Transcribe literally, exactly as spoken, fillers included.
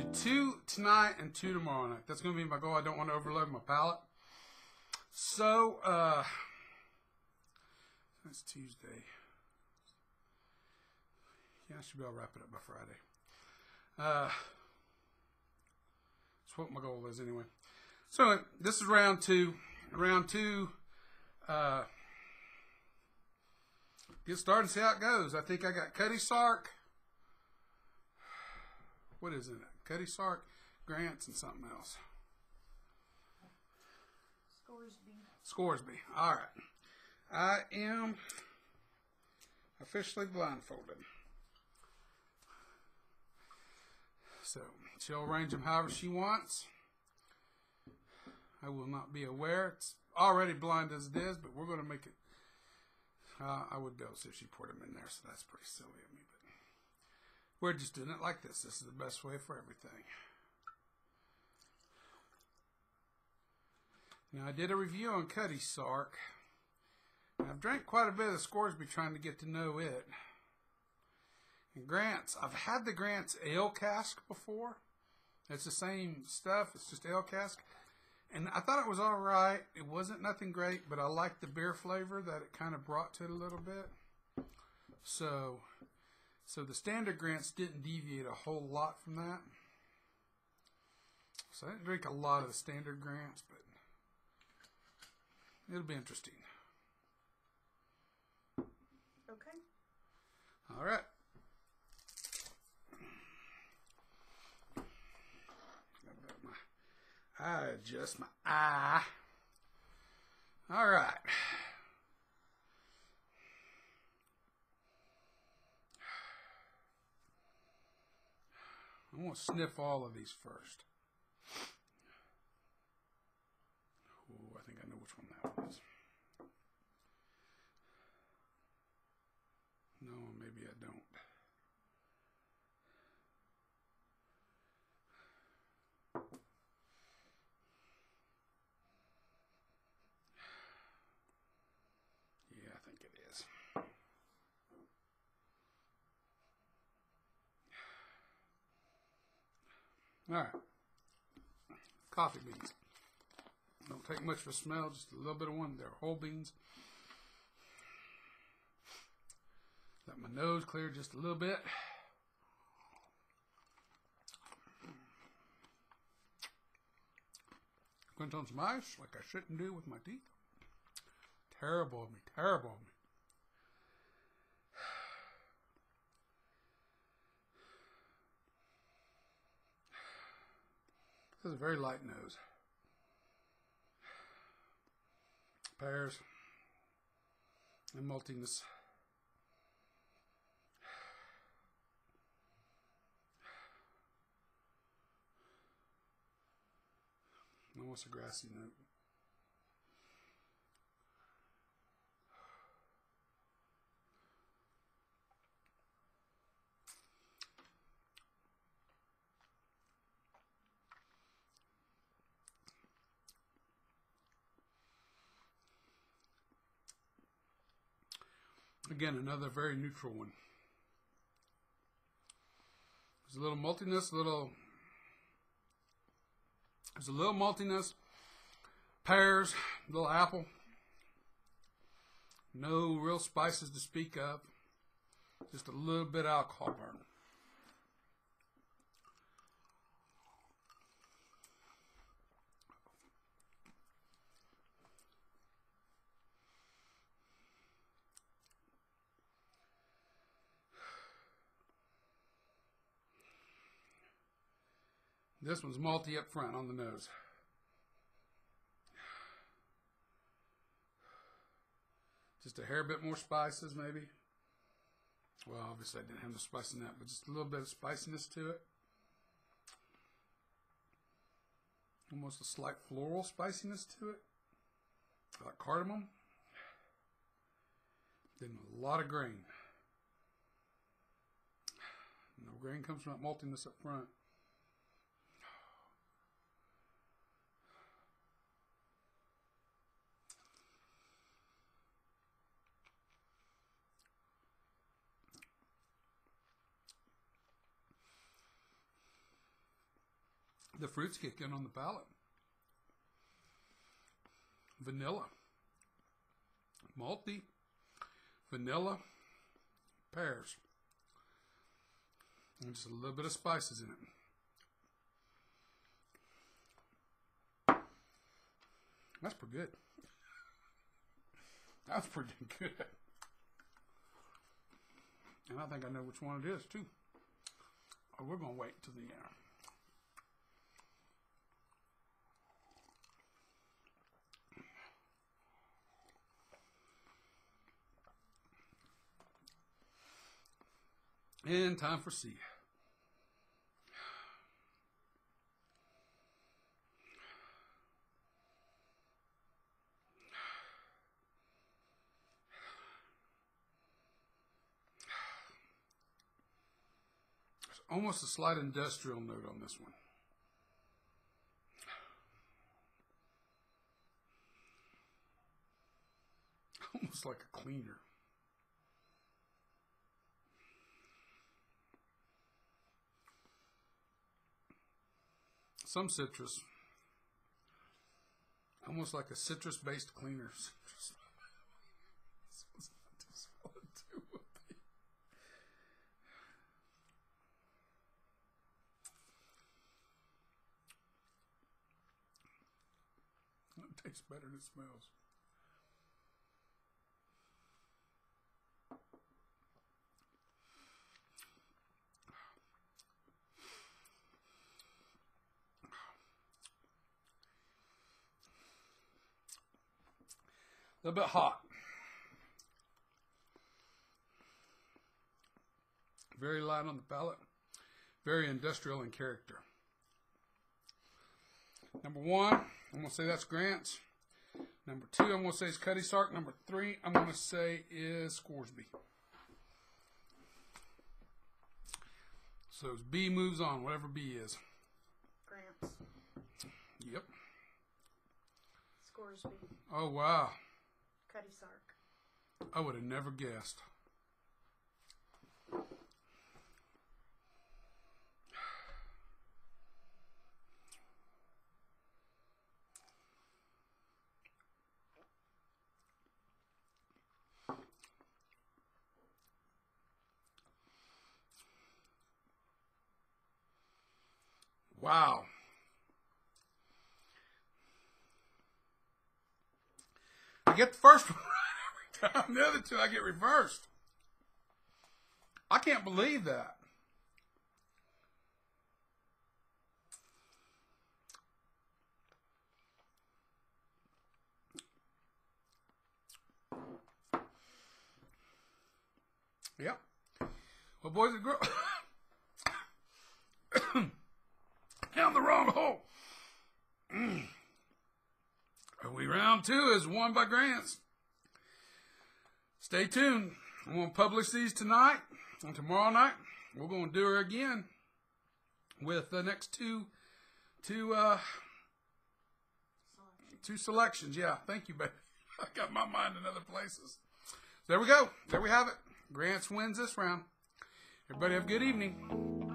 two tonight and two tomorrow night. That's going to be my goal. I don't want to overload my palate. So, uh, that's Tuesday. Yeah, I should be able to wrap it up by Friday. Uh, that's what my goal is anyway. So, this is round two. Round two. Uh, get started and see how it goes. I think I got Cutty Sark. What is it? Cutty Sark, Grants, and something else. Scoresby. Scoresby. All right. I am officially blindfolded. So, she'll arrange them however she wants. I will not be aware. It's already blind as it is, but we're going to make it. Uh, I would go see if she poured them in there, so that's pretty silly of me. But we're just doing it like this. This is the best way for everything. Now, I did a review on Cutty Sark. I've drank quite a bit of Scoresby trying to get to know it. And Grants, I've had the Grants ale cask before. It's the same stuff. It's just ale cask. And I thought it was all right. It wasn't nothing great, but I liked the beer flavor that it kind of brought to it a little bit. So, so the standard Grants didn't deviate a whole lot from that. So I didn't drink a lot of the standard Grants, but it'll be interesting. Okay. All right. I adjust my eye. All right. I'm going to sniff all of these first. Ooh, I think I know which one that one is. No, maybe I don't. Yeah, I think it is. All right. Coffee beans. Don't take much for smell, just a little bit of one. They're whole beans. Let my nose clear just a little bit. Going on some ice like I shouldn't do with my teeth. Terrible of me, terrible of me. This is a very light nose. Pears and maltiness. Almost a grassy note. Again, another very neutral one. There's a little maltiness, a little. There's a little maltiness, pears, a little apple. No real spices to speak of. Just a little bit of alcohol burn. This one's malty up front on the nose. Just a hair bit more spices, maybe. Well, obviously I didn't have the spice in that, but just a little bit of spiciness to it. Almost a slight floral spiciness to it. Like cardamom. Then a lot of grain. No grain comes from that maltiness up front. The fruits kick in on the palate. Vanilla. Malty. Vanilla. Pears. And just a little bit of spices in it. That's pretty good. That's pretty good. And I think I know which one it is, too. Oh, we're going to wait till the end. And time for C. There's almost a slight industrial note on this one. Almost like a cleaner. Some citrus. Almost like a citrus-based cleaner. Citrus. This one's not too solid too. It tastes better than it smells. A little bit hot. Very light on the palate. Very industrial in character. Number one, I'm going to say that's Grant's. Number two, I'm going to say is Cutty Sark. Number three, I'm going to say is Scoresby. So B moves on, whatever B is. Grant's. Yep. Scoresby. Oh, wow. Cutty Sark. I would have never guessed. Wow. I get the first one right every time. The other two I get reversed. I can't believe that. Yep. Well, boys and girls, down the wrong hole. Mm. We round two is won by Grants. Stay tuned. I'm going to publish these tonight and tomorrow night. We're going to do her again with the next two, two, uh, two selections. Yeah, thank you, baby. I got my mind in other places. There we go. There we have it. Grants wins this round. Everybody have a good evening.